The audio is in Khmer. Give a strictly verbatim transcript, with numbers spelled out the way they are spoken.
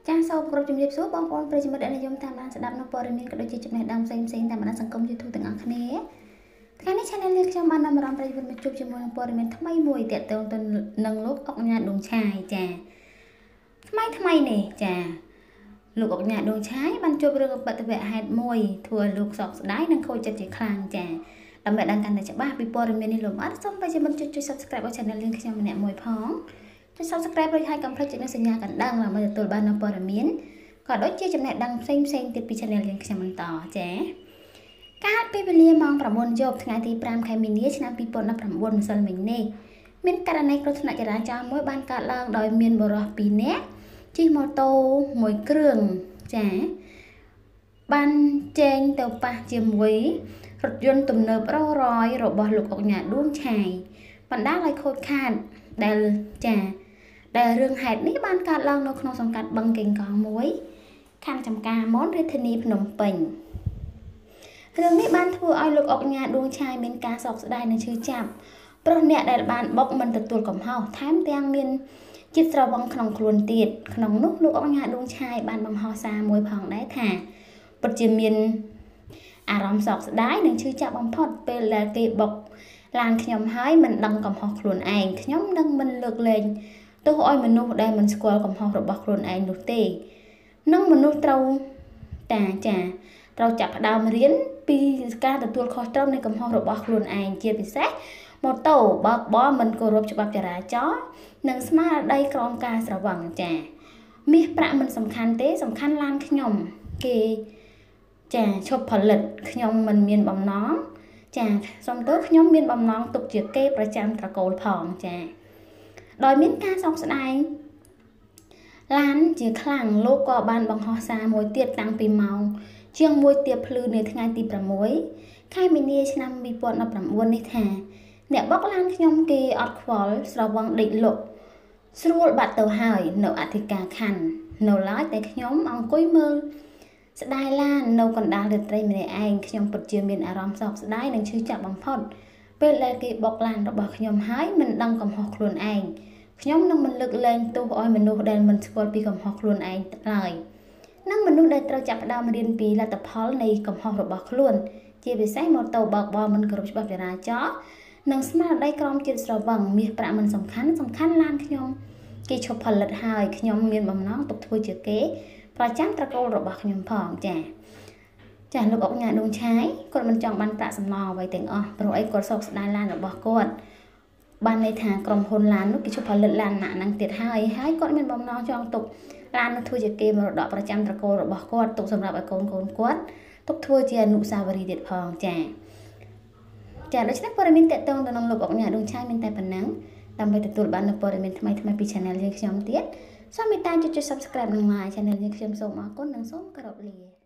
ចាសសូមគោរពជំរាបសួរបងប្អូនប្រិយមិត្តដែលនិយមតាមដានស្ដាប់នៅព័ត៌មានក៏ដូចជាចំណេះដឹងផ្សេងៗតាមបណ្ដាញសង្គម YouTube ទាំងអស់គ្នាថ្ងៃនេះ Channel នេះខ្ញុំបាននាំអារម្មណ៍ប្រិយមិត្តមកជួបជាមួយនឹងព័ត៌មានថ្មីមួយទាក់ទងទៅនឹងលោកអុកញ៉ាដួងឆាយចាថ្មីថ្មីនេះចាលោកអុកញ៉ាដួងឆាយបានជួបរឿងឧបទ្ទវហេតុមួយធ្វើឲ្យលោកសោកស្ដាយនិងខូចចិត្តជាខ្លាំងចាដើម្បីដឹងកាន់តែច្បាស់ពីព័ត៌មាននេះលោកអត់សូមប្រិយមិត្តជួយ Subscribe ឲ្យ Channel នេះខ្ញុំម្នាក់មួយផងចុច Subscribe រួចហើយកុំភ្លេចចុចសញ្ញាកណ្ដឹងដើម្បីទទួលបាននូវព័ត៌មានក៏ដូចជាចំណេះដឹងផ្សេងផ្សេងទៀតពី Channel យើងខ្ញុំបន្តចាកាលពីវេលាម៉ោង 9 យប់ថ្ងៃទី 5 ខែមីនាឆ្នាំ 2019 ម្សិលមិញនេះមានករណីគ្រោះថ្នាក់ចរាចរណ៍មួយបានកើតឡើងដោយមានបុរសពីរនាក់ជិះម៉ូតូមួយគ្រឿងចាបានចែងទៅប៉ះជាមួយរថយន្តទំនើប Rolls Royce របស់លោកអុកញ៉ាដួងឆាយបណ្ដាលឲ្យខូចខាតដែលចាដែលរឿងហេតុនេះបានកើតឡើងនៅក្នុងសង្កាត់បឹងកេងកងមួយខណ្ឌចំការមនរាជធានីភ្នំពេញរឿងនេះបានធ្វើឲ្យលោកអុកញ៉ាដួងឆាយមានការសោកស្ដាយនិងឈឺចាប់ព្រោះអ្នកដែលបានបុកមិនទទួលកំហុសថែមទាំងមានចិត្តស្រវឹងក្នុងខ្លួនទៀតក្នុងនោះលោកអុកញ៉ាដួងឆាយបានបង្ហោះសារមួយផងដែរថាពិតជាមានអារម្មណ៍សោកស្ដាយនិងឈឺចាប់បំផុតពេលដែលគេបុកឡានខ្ញុំហើយមិនដឹងកំហុសខ្លួនឯងខ្ញុំនឹងមិនលើកលែងទោះឲ្យមនុស្សដែលមិនស្គាល់កំហុសរបស់ខ្លួនឯងនោះទេនឹងមនុស្សត្រូវតាចាត្រូវចាប់ផ្ដើមរៀនពីការទទួលខុសត្រូវនៃកំហុសរបស់ខ្លួនឯងជាពិសេសម៉ូតូបើកបរមិនគោរពច្បាប់ចរាចរណ៍និងស្មារតីក្រោមការស្រវឹងចាមាសប្រាក់មិនសំខាន់ទេសំខាន់ឡានខ្ញុំគេចាឈប់ផលិតខ្ញុំមិនមានបំណងចាសូមទោសខ្ញុំមានបំណងទុកជាគេប្រចាំត្រកូលផងចាដោយមានការសោកស្ដាយឡានជាខ្លាំងលោកក៏បានបង្ហោះសារមួយទៀតតាំងពីម៉ោងជាងមួយទៀបភ្លឺនៅថ្ងៃទី 6 ខែមីនាឆ្នាំ 2019 នេះថាអ្នកបុកឡានខ្ញុំគេអត់ខ្វល់ស្រវឹងដេកលក់ស្រួលបាត់ទៅហើយនៅអធិការខណ្ឌនៅឡើយតែខ្ញុំអង្គុយមើលស្ដាយឡាននៅកណ្ដាលរាត្រីម្នាក់ឯងខ្ញុំពិតជាមានអារម្មណ៍សោកស្ដាយនិងឈឺចាប់បំផុតពេលដែលគេបុកឡានរបស់ខ្ញុំហើយមិនដឹងកំហុសខ្លួនឯងខ្ញុំនឹងមិនលើកលែងទោសឲ្យមនុស្សដែលមិនស្គាល់ពីកំហុសខ្លួនឯងឡើយនឹងមនុស្សដែលត្រូវចាប់ផ្ដើមរៀនពីលទ្ធផលនៃកំហុសរបស់ខ្លួនជាពិសេសម៉ូតូបើកបរមិនគោរពច្បាប់ចរាចរណ៍និងស្មារតីក្រមជាតិស្រវឹងមាសប្រាក់មិនសំខាន់សំខាន់ឡានខ្ញុំគេឈប់ផលិតហើយខ្ញុំមានបំណងទុកធ្វើជាគេប្រចាំត្រកូលរបស់ខ្ញុំផងចាចាលោកអុកញ៉ាដួងឆាយគាត់មិនចង់បានប្រាក់សំណងអ្វីទាំងអស់ព្រោះអីគាត់សោកស្ដាយឡានរបស់គាត់បានន័យថាក្រុមហ៊ុនឡាននោះគេឈប់ផលិតឡានណាហ្នឹងទៀតហើយហើយគាត់មានបំណងចង់ទុកឡាននោះធ្វើជាគេមរតកប្រចាំត្រកូលរបស់គាត់ទុកសម្រាប់ឲ្យកូនកូនគាត់ទុកធ្វើជាអនុស្សាវរីយ៍ទៀតផងចាចាដូច្នេះព័ត៌មានតកតងទៅនឹងលោកអុកញ៉ាដួងឆាយមានតែប៉ុណ្ណឹងដើម្បីទទួលបាននូវព័ត៌មានថ្មីៗពី Channel យើងខ្ញុំទៀតសូមមេត្តាចុច Subscribe និង Like Channel យើងខ្ញុំសូមអរគុណនិងសូមគោរពលា